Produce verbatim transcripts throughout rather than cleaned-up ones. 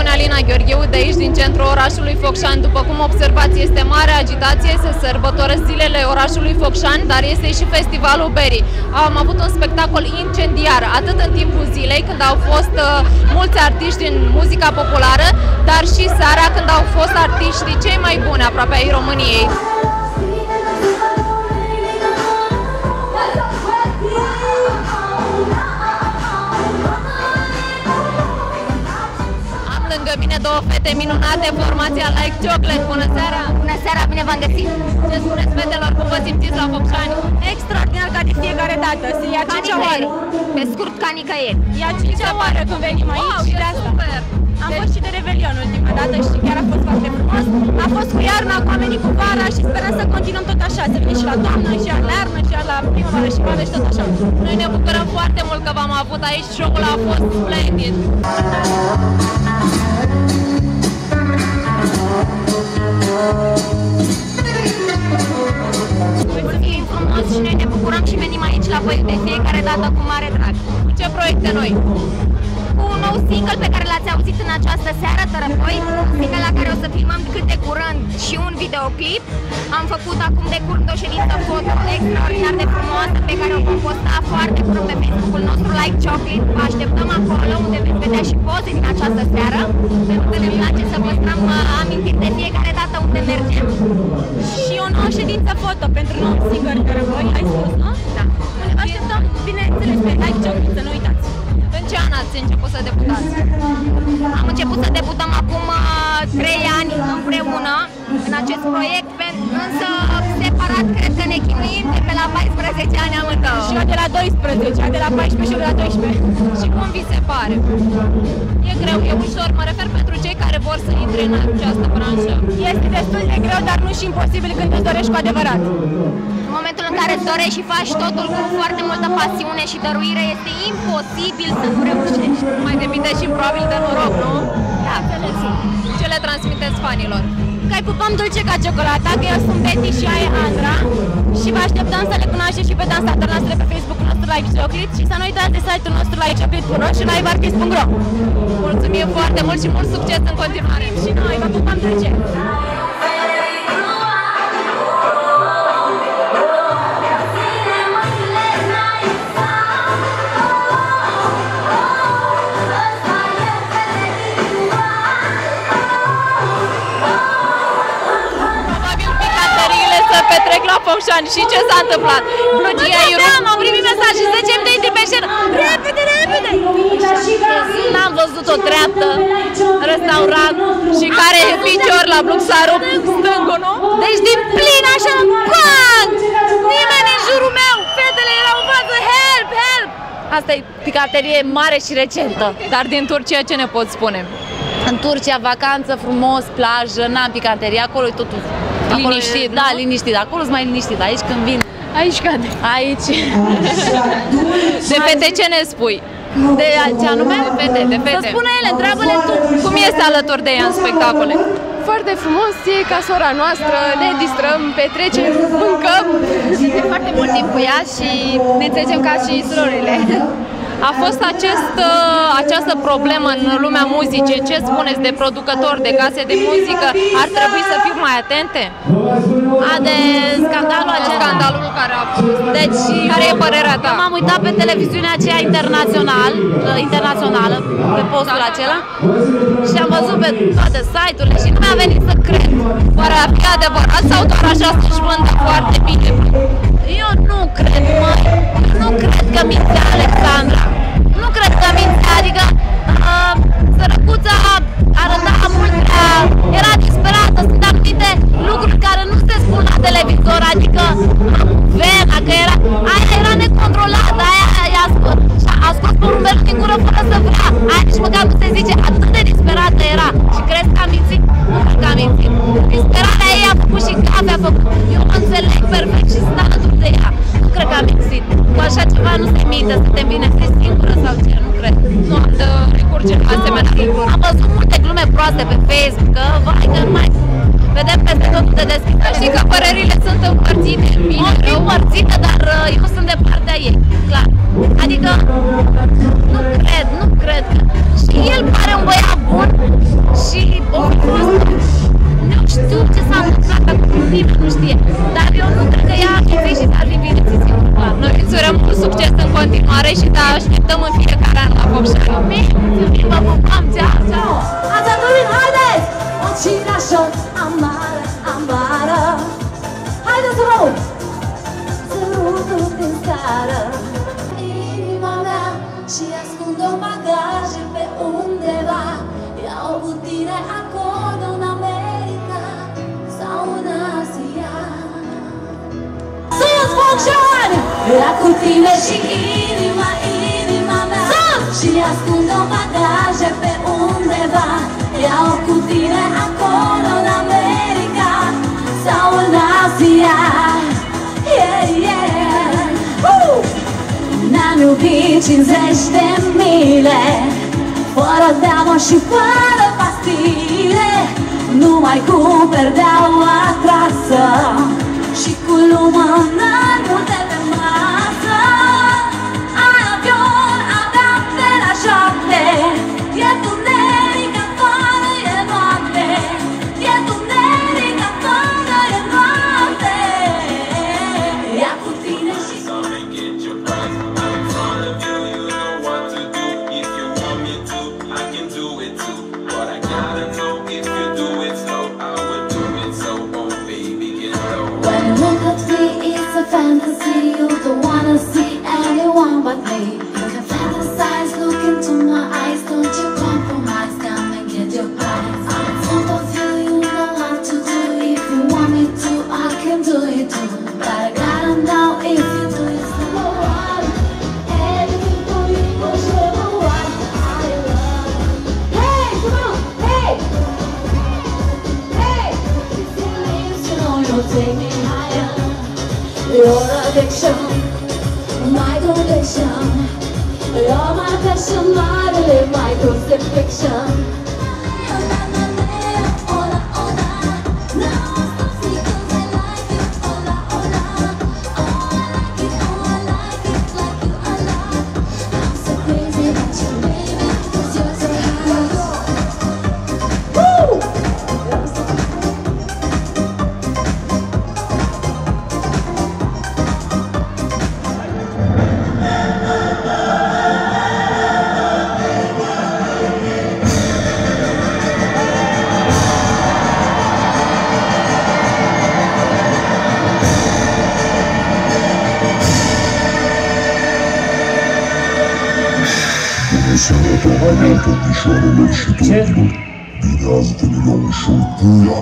Alina Gheorgheu de aici, din centrul orașului Focșani. După cum observați, este mare agitație, se sărbătoresc zilele orașului Focșani, dar este și festivalul berii. Am avut un spectacol incendiar, atât în timpul zilei, când au fost uh, mulți artiști în muzica populară, dar și seara, când au fost artiștii cei mai buni aproape ai României. Lângă mine două fete minunate, formația Like Chocolate. Bună seara! Bună seara, bine v-am găsit! Ce spuneți fetelor, cum vă simțiți la Focșani? Extraordinar, ca de fiecare dată. Se ia cincea oară. Pe scurt, ca nicăieri. Ia cincea oară când venim aici. Wow, și de asta. Super. Am fost și de Revelion ultima dată și chiar a fost foarte frumos. A fost cu iarna, cu oamenii cu vara și sperăm să continuăm tot așa. Să venim și la toamnă, și la iarnă, și la primăvară și vară și tot așa. Noi ne bucurăm foarte mult că v-am avut aici. Show-ul a fost splendid. Mulțumim frumos și noi ne bucurăm și venim aici la voi de fiecare dată cu mare drag. Ce proiecte noi? Cu un nou single pe care l-ați auzit în această seară, Tărăpoi, single la care o să filmăm cât de curând și un videoclip. Am făcut acum de curând o ședință foto extraordinar de frumoasă pe care o vom posta foarte curând pe Facebook-ul nostru Like Chocolate. Vă așteptăm acolo unde veți vedea și poze din această seară, pentru că ne place să păstrăm amintiri de fiecare dată unde mergem. Și o nouă ședință foto pentru nou single, Tărăpoi, ai spus, nu? Da. Așteptăm, bineînțeles, pe Like Chocolate, să nu uitați. În ce an ați început să debutați? Am început să debutăm acum trei ani împreună în acest proiect, însă separat cred că ne chinuim de pe la paisprezece ani amândouă. Și eu de la doisprezece, de la paisprezece și eu de la doisprezece. Și cum vi se pare? E greu, e ușor, mă refer pentru cei care vor să intre în această branșă. Este destul de greu, dar nu și imposibil când îți dorești cu adevărat. În momentul în care îți dorești și faci totul cu foarte multă pasiune și dăruire, este imposibil să nu reușești. Mai depinde și probabil de noroc, nu? Da, Ce le transmiteți fanilor? Că îi pupăm dulce ca ciocolata, că eu sunt Betty și ea e Andra și vă așteptăm să le cunoașteți și pe dansatorii noastre pe Facebook-ul nostru Like Chocolate și să nu uitați de site-ul nostru like chocolate punct ro și live artist punct ro. Mulțumim foarte mult și mult succes în continuare! Și noi vă pupăm dulce! Petrec la Focșani și ce s-a întâmplat? Blugii ai rupt. Am primit mesaje, zece mii de peșteră. Repede, repede! N-am văzut o treaptă, restaurant și care picior la bloc s-a rupt stângul, nu? Deci din plin așa, bang! Nimeni în jurul meu, fetele erau în față, help, help! Asta e picaterie mare și recentă. Dar din Turcia ce ne poți spune? În Turcia, vacanță, frumos, plajă, n-am picanterie, acolo e totul liniștit, da, liniștit, acolo sunt mai liniștit, aici când vin, aici cade. Aici. De fete ce ne spui? De ce anume? De fete, de fete. Să spună ele, întreabă-le tu. Cum este alături de ea în spectacole? Foarte frumos, e ca sora noastră, ne distrăm, petrecem, mâncăm. De foarte mult timp cu ea și ne înțelegem ca și surorile. A fost acest, această problemă în lumea muzicii. Ce spuneți de producători, de case de muzică? Ar trebui să fim mai atente? A, de scandalul acesta. Scandalul care a fost. Deci, care e părerea ta? M-am uitat pe televiziunea aceea internațional, internațională, pe postul acela și am văzut pe toate site-urile și nu mi-a venit să cred. Oare a fi adevărat sau doar așa să-și vândă foarte bine? Eu nu cred, măi. Nu cred că mințea Alexandra. Nu cred că mințea, adică uh, sărăcuța arăta mult prea, era disperată, sunt anumite lucruri care nu se spun la televizor, adică vena, că era, aia era necontrolată, aia i-a scos, a scos porumbelul din gură fără să vrea, aia nici măcar nu se zice, atât de disperată era. Și crezi că a mințit? Nu cred că a mințit. Disperarea ei a făcut și cafea, a făcut, eu mă înțeleg perfect și sunt alături de ea. Nu cred că a mințit. Cu așa ceva nu se minte, să te învinești singură sau ce, nu cred. Nu am de recurge asemenea lucruri. Am văzut multe glume proaste pe Facebook, că vai că nu mai vedem peste totul de deschis. Știi că părerile sunt împărțite, bine, rău. Împărțite, dar eu sunt de partea ei, clar. Adică nu cred, nu cred. Și el pare un băiat bun, viitoare și te așteptăm în fiecare an la Focșani. Mulțumim, vă pupăm, ceau, ceau! Ați dormit, haideți! O cina șot, amară, amară. Haideți, rog! Sărutul din seară. Inima mea și ascund-o bagaje pe undeva. Iau cu tine acolo în America sau în Asia. Sus, Focșani! Ia cu tine și inima, inima mea. Sus! Și ascund-o bagaje pe undeva. Iau cu tine acolo în America sau în Asia. Yeah, yeah! Uh! Ne-am iubit cincizeci de mile, fără teamă și fără pastile, numai cu perdeaua trasă și cu lumână multe pe masă. În avion aveam de la șapte, e tuneric afară, e noapte, e tuneric afară, e noapte. Ia cu tine și fantasy, you don't wanna see anyone but me. You can fantasize, look into my eyes, don't you compromise, come and get your prize. I'm in front of you, you know what to do. If you want me to, I can do it too. But I gotta know if you do it slow. Anything for you, for sure, what I love. Hey, come on, hey, hey. If you leave, you know you'll take me higher. Your addiction, my conviction. You're my passion, my belief, my crucifixion. Domnișoarelor și domnilor, bine ați venit la un show pula.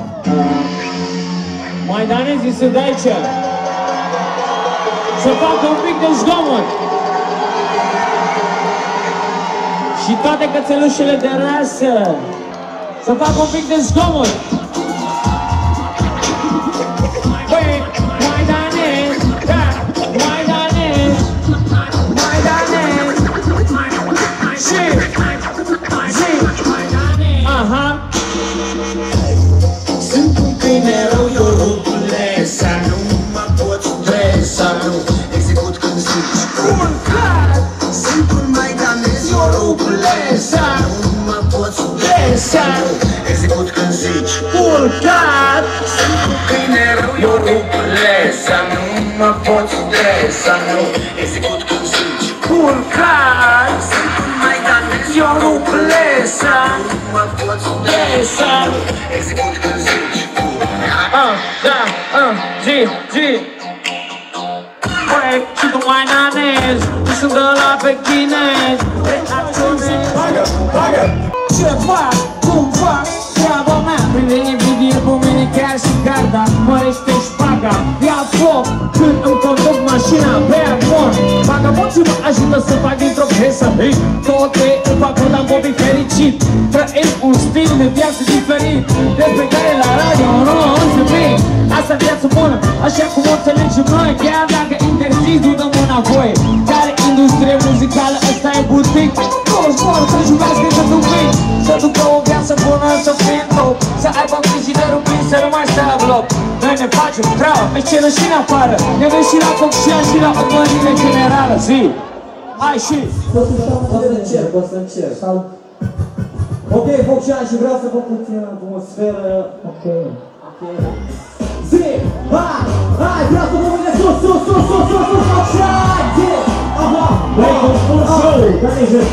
Maidanezii sunt de aici. Să facă un pic de zgomot. Și toate cățelușele de rasă să facă un pic de zgomot. Băi, Maidanez, da, Maidanez, Maidanez, și aha. Sunt un câine rău, eu rupule, să nu mă pot stresa, nu execut când zici culcat. Sunt un maidanez, eu rupule, să nu mă pot stresa, nu execut când zici culcat. Sunt un câine rău, eu rupule, să nu mă pot stresa, nu execut când zici culcat. Sunt un maidanez, eu rupule, să nu mă pot stresa, nu execut când zici culcat. Ah, da, ah, zi, zi. Băi, și tu Maidanez, tu sunt de la pe chinez. Bagă, bagă. Ce fac, cum fac, treaba mea. Prinde invidie pe mine chiar și garda, mărește șpaga. Ia foc când îmi conduc mașina pe amor. Vagabonții mă ajută să fac dintr-o piesă. Ei, toate îmi fac un ambobi fericit. Trăim un stil de viață diferit, despre care la radio nu o înțeleg. Asta viață bună, așa cum o înțelegem noi. Chiar dacă interziți, nu dăm înapoi. Care industrie muzicală, ăsta e butic. Acolo zbor, să jucați cât un pic. Să ducă o viață bună, să fie în top. Să aibă frigiderul plin, să nu mai stea la bloc. Noi ne facem treaba, pe scenă și în afară. Ne vezi și la Focșani și la urmărire generală, zi! Hai și! Poți să încerc, poți să încerc. Ok, Focșani, și vreau să vă puțin atmosferă. Ok. Ok. Zi! Hai! Hai! Vreau să vă mâine sus, sus, sus, sus, sus, sus, Focșani! Zi! Aha! Băi, vă spun show, dă-ne jos.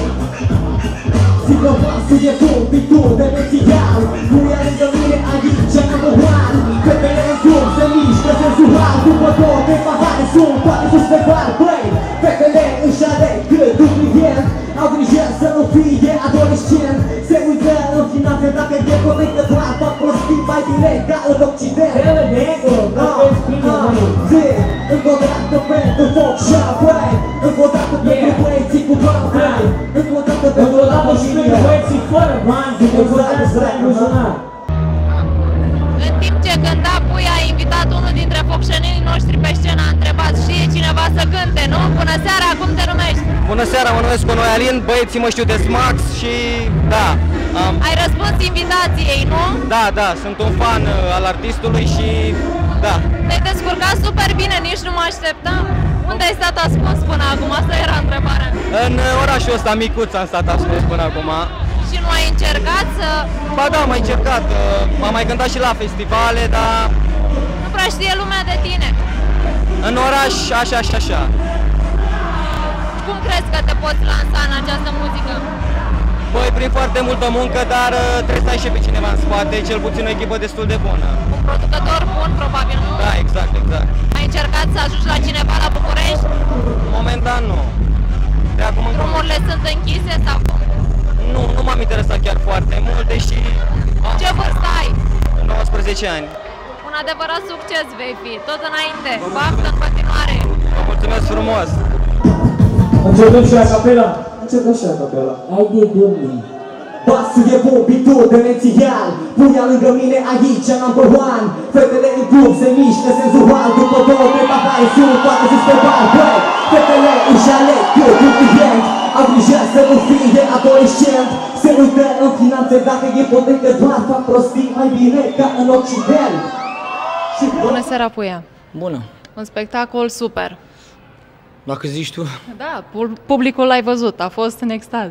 Zic că pasul e pompitul demențial. Nu ia lângă mine aici, number one. Fetele în drum se mișcă senzual. După două, trei pahare sunt toate sus pe bar. Băi, fetele își aleg cât un client. Au grijă să nu fie adolescent. Se uită în finanțe dacă e corect. Doar fac prostii mai direct ca în Occident. Ele nego, că vezi bine, măi. Zic, încă o dată pentru Focșan, băi. Încă o dată pentru băieții cu bani, băi. Încă o dată pentru la pentru băieții fără bani, pentru băieții să ai buzunar. În timp ce cânta Puia, a invitat unul dintre focșenii noștri pe scenă, a întrebat, știe cineva să cânte, nu? Bună seara, cum te numești? Bună seara, mă numesc Conoi Alin, băieții mă știu de Smax și da. Um, Ai răspuns invitației, nu? Da, da, sunt un fan uh, al artistului și da. Te-ai descurcat super bine, nici nu mă așteptam. Unde ai stat ascuns până acum? Asta era întrebarea. În uh, orașul ăsta micuț am stat ascuns până acum. Și nu ai încercat să... Ba da, am mai încercat, uh, am mai cântat și la festivale, dar... Nu prea știe lumea de tine. În oraș, așa și așa. Cum crezi că te poți lansa în această muzică? Băi, prin foarte multă muncă, dar uh, trebuie să ai și pe cineva în spate, cel puțin o echipă destul de bună. Un producător bun, probabil, nu? Da, exact, exact. Ai încercat să ajungi la cineva la București? Momentan nu. De acum încolo. Drumurile sunt închise sau cum? Nu, nu m-am interesat chiar foarte mult, deși... Ce vârstă ai? nouăsprezece ani. Un adevărat succes vei fi, tot înainte. Baftă în continuare. Vă mulțumesc frumos. Începem și a capela. Începem și a capela. Hai de domnule. Pasul e pompitul demențial. Puia lângă mine aici, number one. Fetele în drum se mișcă senzual. După două, trei pahare sunt toate sus pe bar. Băi, fetele își aleg cât un client. Au grijă să nu fie adolescent. Se uită în finanțe dacă e potrivit că doar fac prostii mai bine ca în Occident. Bună seara, Puia. Bună. Un spectacol super. Dacă zici tu. Da, publicul l-ai văzut, a fost în extaz.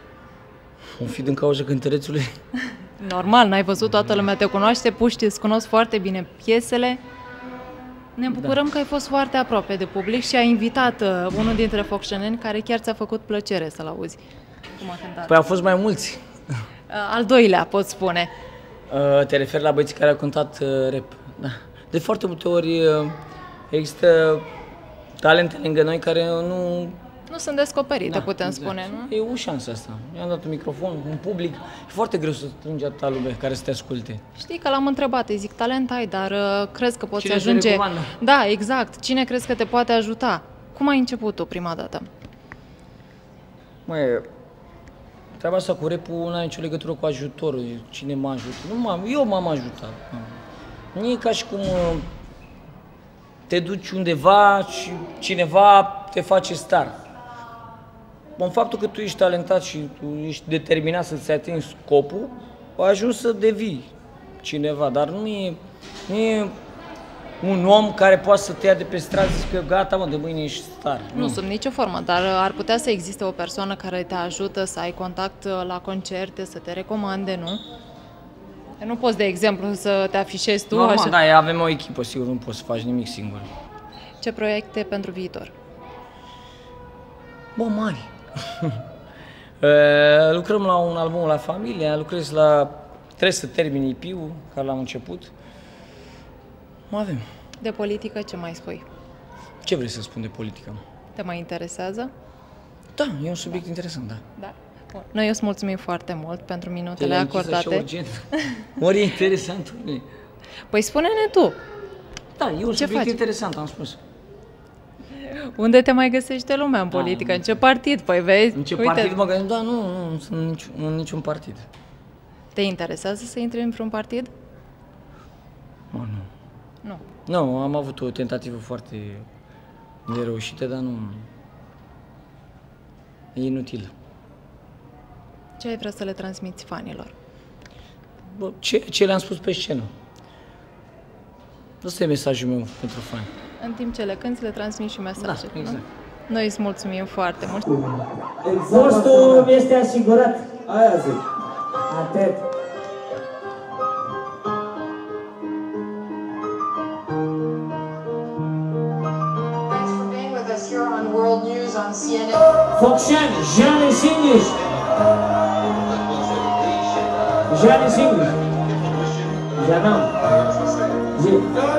O fi din cauza cântărețului? Normal, n-ai văzut, toată lumea te cunoaște, puștii îți cunosc foarte bine piesele. Ne bucurăm da. că ai fost foarte aproape de public și ai invitat uh, unul dintre focșeneni care chiar ți-a făcut plăcere să-l auzi. Cum a cântat. Păi au fost mai mulți. Uh, al doilea, pot spune. Uh, te referi la băieții care au cântat uh, rap. Da. De foarte multe ori uh, există talente lângă noi care nu... Nu sunt descoperite, da, putem exact. spune, nu? E o șansă asta. I-am dat un microfon, un public. E foarte greu să strângi atâta lume care să te asculte. Știi că l-am întrebat, îi zic, talent ai, dar uh, crezi că poți Cine ajunge... recomandă? Da, exact. Cine crezi că te poate ajuta? Cum ai început tu prima dată? Măi, treaba asta cu rap-ul nu are nicio legătură cu ajutorul. Cine m-a ajutat? Nu m-am, eu m-am ajutat. Nu e ca și cum uh, te duci undeva și cineva te face star. În faptul că tu ești talentat și tu ești determinat să-ți atingi scopul, ajungi să devii cineva, dar nu e, nu e un om care poate să te ia de pe stradă și zici că gata, mă, de mâine ești star. Nu, nu sub nicio formă, dar ar putea să existe o persoană care te ajută să ai contact la concerte, să te recomande, nu? Nu poți, de exemplu, să te afișezi tu Normal, așa. Da, avem o echipă, sigur, nu poți să faci nimic singur. Ce proiecte pentru viitor? Bă, mari. Lucrăm la un album la familie, lucrez la... Trebuie să termin I P-ul, care l-am început. Mă avem. De politică ce mai spui? Ce vrei să spun de politică? Te mai interesează? Da, e un subiect interesant, da. Da. Bun. Noi îți mulțumim foarte mult pentru minutele Te acordate. Ori e interesant. Păi spune-ne tu. Da, e un ce subiect faci? interesant, am spus. Unde te mai găsește lumea în politică? Da, în ce partid? Păi vezi? În ce uite. partid mă gândesc? Da, nu, nu, nu sunt în niciun, în niciun partid. Te interesează să intri într-un partid? Mă, nu. Nu. Nu, am avut o tentativă foarte nereușită, dar nu... E inutil. Ce ai vrea să le transmiți fanilor? Bă, ce, ce le-am spus pe scenă. Ăsta e mesajul meu pentru fani. În timp ce le cânti, le transmiți și mesaje. Da, exact. Nu? Noi îți mulțumim foarte mult. Postul este asigurat. Aia zic. Atât. Thanks for being with us here on World News on C N N. Focșani, Janis English. Janis English. Janam. Zi.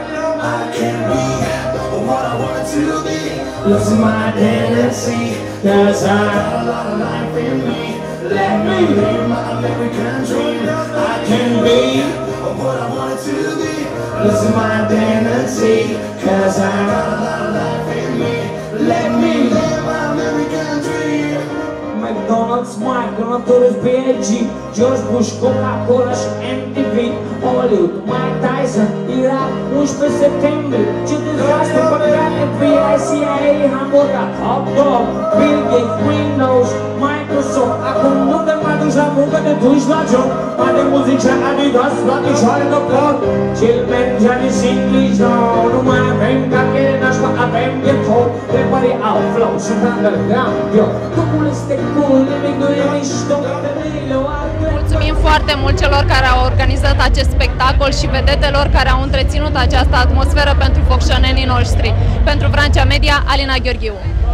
Losing my identity, cause I got a lot of life in me. Let me live my American dream. I can be what I wanted to be. Losing my identity, cause I got a lot of life in me. Let me live my American dream. McDonald's, McDonald's, B I G, George Bush, Coca-Cola și M T V, Hollywood, Mike Tyson, Irak, unsprezece septembrie, ce dezastru păcat, F B I, C I A, Hamburger, Hot Dog, Bill Gates, Windows, Microsoft. Acum nu te mai duci la muncă, te duci la job. Are muzice Adidas la picioare de pod. Chillman, Janis English, no, nu mai avem cachele nașpa, avem ghetto. Preparii au flow, sunt underground, yo. Totul este cool, nimic nu e mișto, femeile o arde. Mulțumim foarte mult celor care au organizat acest spectacol și vedetelor care au întreținut această atmosferă pentru focșanenii noștri. Pentru Vrancea Media, Alina Gheorghiu.